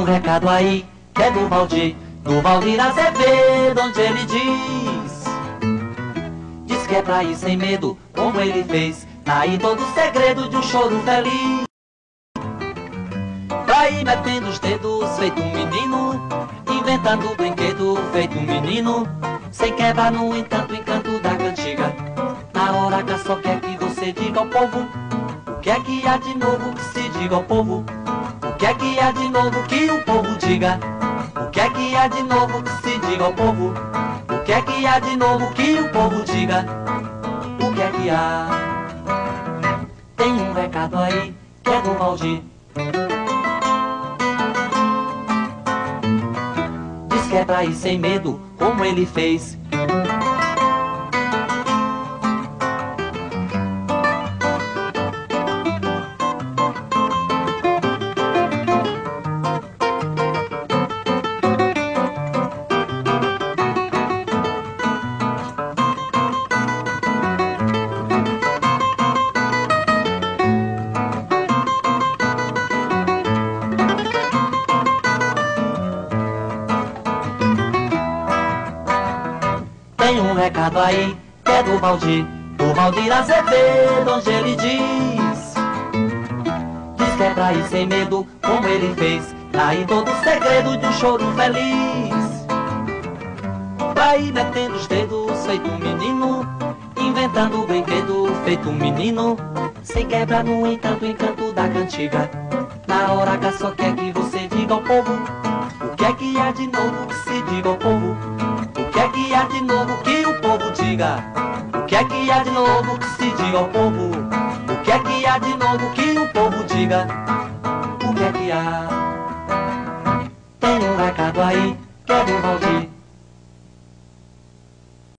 recado aí, que é do Valdir Azevedo, onde ele diz que é pra ir sem medo, como ele fez, tá aí todo o segredo de um choro feliz. Pra ir metendo os dedos, feito um menino, inventando brinquedo, feito um menino, sem quebrar no entanto o encanto da cantiga. Na hora H só quer que você diga ao povo, o que é que há de novo que se diga ao povo, o que é que há de novo que o povo diga, o que é que há de novo que se diga ao povo, o que é que há de novo que o povo diga, o que é que há. Tem um recado aí, que é do Valdir, diz que é pra ir sem medo, como ele fez. Tem um recado aí, que é do Valdir Azevedo, onde ele diz que é pra ir sem medo, como ele fez, tá aí todo o segredo de um choro feliz. Pra ir metendo os dedos, feito um menino, inventando brinquedo, feito um menino, sem quebrar no entanto o encanto da cantiga. Na hora H só quer que você diga ao povo, o que é que há de novo que se diga ao povo, o que é que há de novo que o povo diga, o que é que há de novo que se diga ao povo, o que é que há de novo que o povo diga, o que é que há. Tem um recado aí, que é do Valdir.